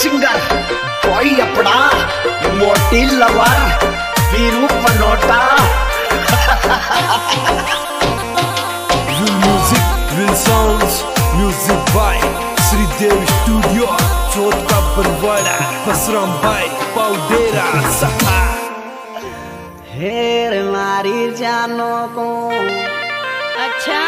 Singer कोई अपना मोटी लवर Veeru Banota. Music will sounds music by Shridev studio Chauth ka Barwara फसराम भाई पाउडेरा सफा। हेर मारी जानो को अच्छा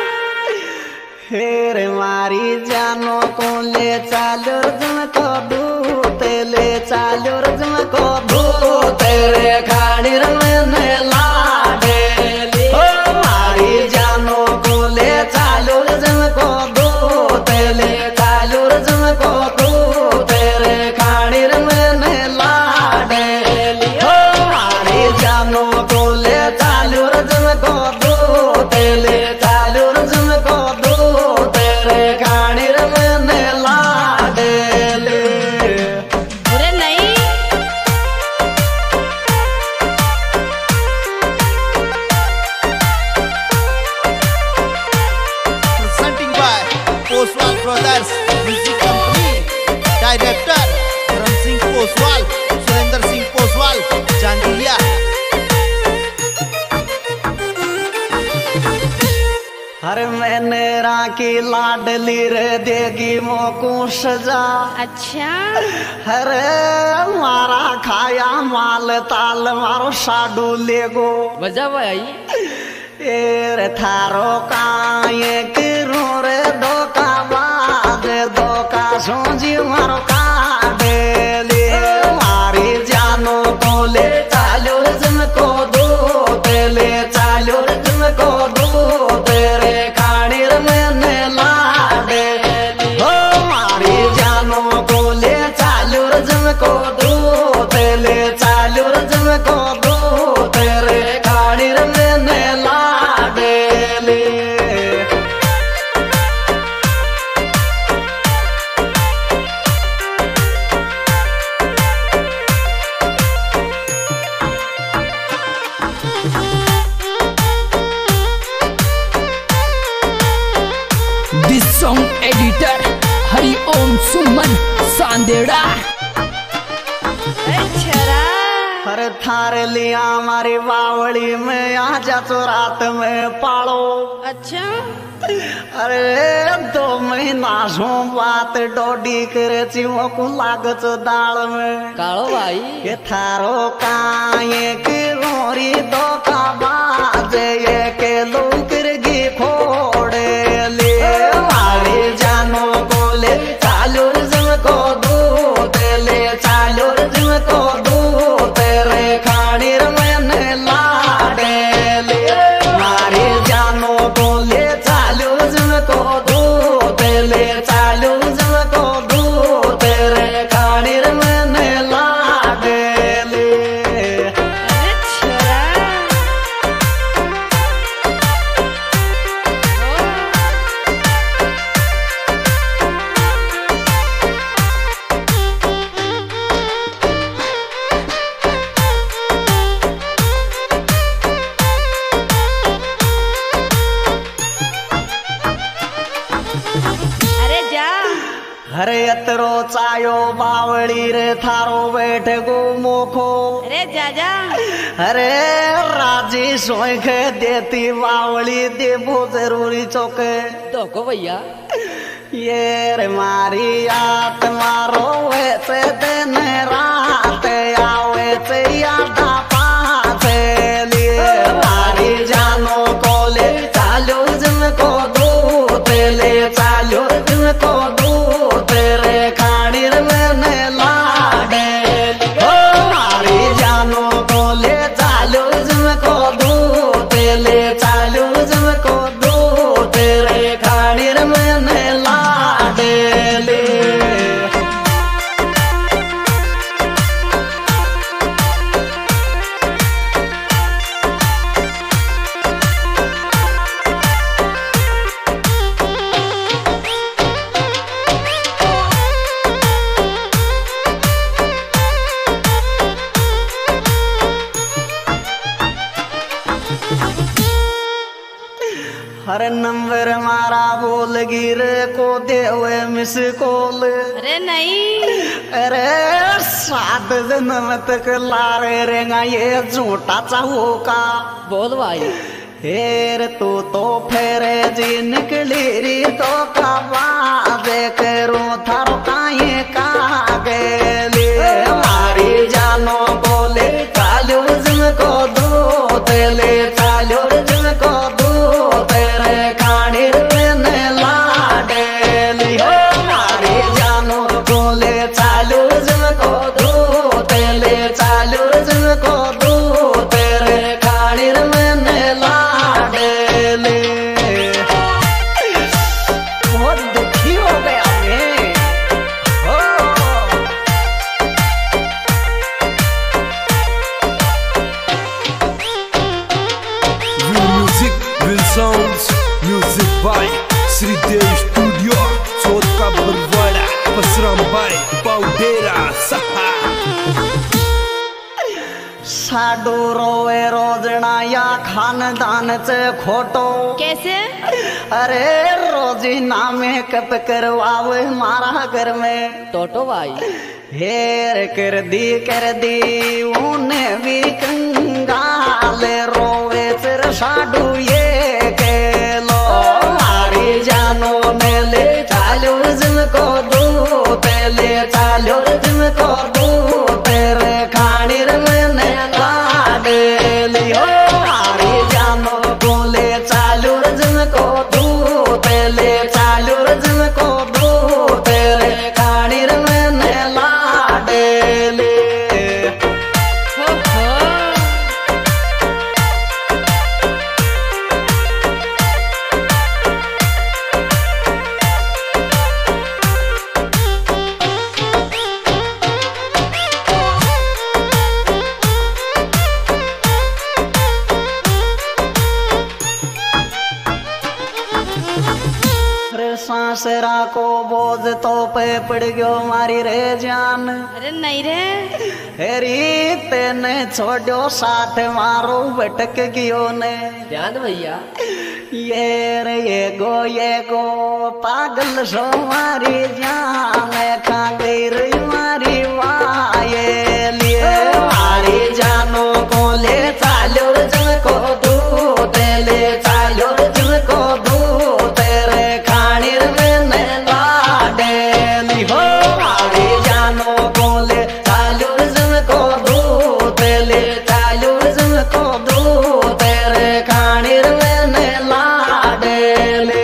हेर मारी जानो को ले चालो तुमको दूते ले चालो तुमको दूते रे खाड़िर मैंने लाडे ओ मारी जानो को ले चालो तुमको दूते ले चालो तुमको दूते रे खाड़िर मैंने लाडे ओ मारी जानो को ले चालो तुमको दूते ले चालो तुमको ब्रदर्स म्यूजिक कंपनी डायरेक्टर धर्म सिंह पोसवाल सुरेंद्र सिंह पोसवाल जांगिया। अरे मैंने राखी लाडली रे देगी मोको सजा। अच्छा अरे मारा खाया माल ताल मारो साडू लेगो बजा भाई एर थारो काये किरो रे धोखा बाद धोखा सोजी मारो काडे ले मारी जानो को ले चालो तुमको दो ले चालो तुमको दो तेरे खाड़िर मैंने लाडे ओ मारी जानो को ले चालो तुमको दो ले चालो तुमको दो तेरे खाड़िर मैंने this song editor Hari Om Suman Sandera. अरे थारे लिया हमारी बावड़ी में आजा तो रात में पालो। अच्छा अरे 2 महीना सो बात डोडी करे चिमो को लागत दाल में कालो भाई ये थारो काये की गोरी दो का बाजे ये के लुकर गी फोड़े ले मारी जानो को ले चालो तुमको दो ले चालो तुमको दो तेरे खाड़िर मैंने लाडे ले मारी जानो को ले चालो तुमको दो ले चालो तुमको दो तेरे खाड़िर मैंने लाडे ले। अरे जा अरे अतरो चायो बावड़ी रे थारो बैठ गो मोखो। अरे जा जा अरे राजी सोई के देती बावड़ी देबो जरूरी चौके तो को भैया ये रे मारी आत्मा रोवे से दिन रात आवे से यादा पासे लिए मारी जानो को ले चालो तुमको दो ले चालो तुमको दो तेरे खाड़िर मैंने लाडे ओ मारी जानो को ले चालो तुमको दो ले चालो तुमको दो तेरे खाड़िर मैंने लाडे ले। बोल गिरे को देवे मिस कोल। अरे नहीं। अरे 7 जन्म तक लारे रेगा ये झूठा चाहो का। बोल भाई। हेर तू तो फेरे जी निकली री तो कबाजे करो थारो काये का गेली। हमारी जानो बोले चालो जिनको दो तेले चालो जिनको दो तेरे खाने में लाडेली। हो हमारी जानो बोले चालो जिनको दो तेले चालो जिनको दो तेरे खाने में बहुत दुखी हो गया मैं। Music will sounds music by Shridev studio Chauth ka Barwara पसराम bye पाउडेरा सहा। साडू रोवे रोजना या खानदान से खोटो। कैसे? अरे रोजी नामे कप करवावे मारा घर में। टोटो भाई। हेर कर दी उने भी कंगाले रोवे सिर साडू ये के लो। मारी जानो मेले चालो जिनको दो तेले चालो जिनको दो तेरे खाने में लाडेली। हो मारी जानो बोले चालो जिनको दो तेले चालो जिनको दो तेरे खाने में लाडेली। हो हो। सांसरा को बोझ तो पे पड़ गयो मारी रे जान। अरे नहीं रे। हेरी तेने छोड़ो साथ मारो भटक गयो ने। ध्यान भैया। ये गो पागल सो मारी जान खा गई रे मारी वाये लिए। मारी जानो को ले चालो जिनको दो तेले चालो जिनको दो तेरे खाने में लाडेली। हो मारी जानो को ले चालो जिनको दो तेले चालो जिनको दो तेरे खाने में लाडेली।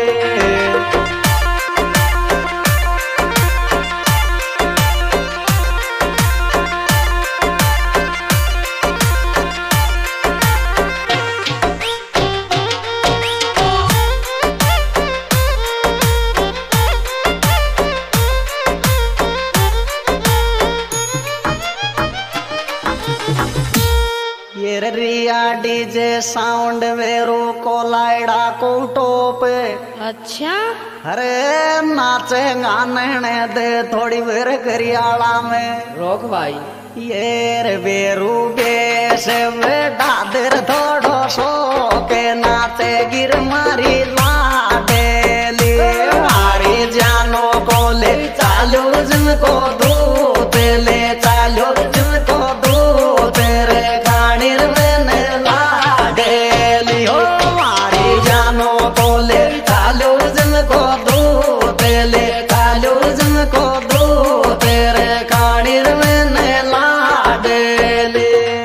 ये रिया डीजे साउंड वेरो को लाइडा को टोप। अच्छा। अरे नाचे गाने दे थोड़ी बेर करियाला में। रोक भाई। ये रे बेरू बेस बेटा देर थोड़ो सो के नाचे गिर मारी लाडेली। मारी जानो को ले चालो जिनको दो तेले चालो जिनको दो तेरे खाने में लाडेली। हो मारी जानो को ले चालो जिनको दो तेले चालो जिनको दो तेरे खाने में लाडेली।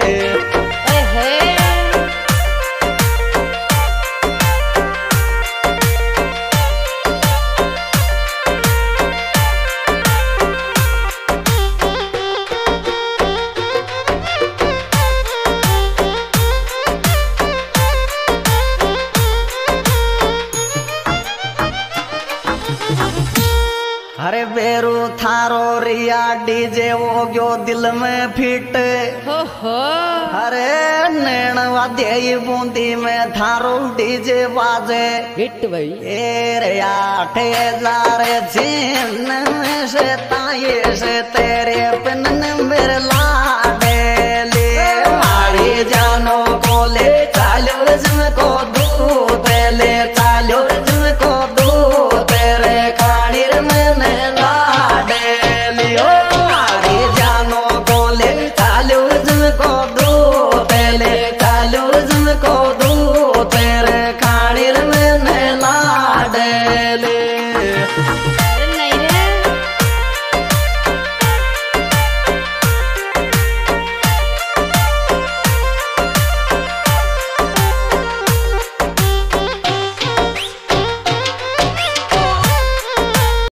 अरे बेरू थारो रिया डीजे वो गयो दिल में फिट। हो हो। अरे नैन वाद्य बूंदी में थारो डीजे बाजे। हिट भाई। रे 8,000 जिन से ताये से तेरे पिन मेरे लाडेली। मारी जानो को ले चालो जिनको दो तेले चालो जिनको दो भैया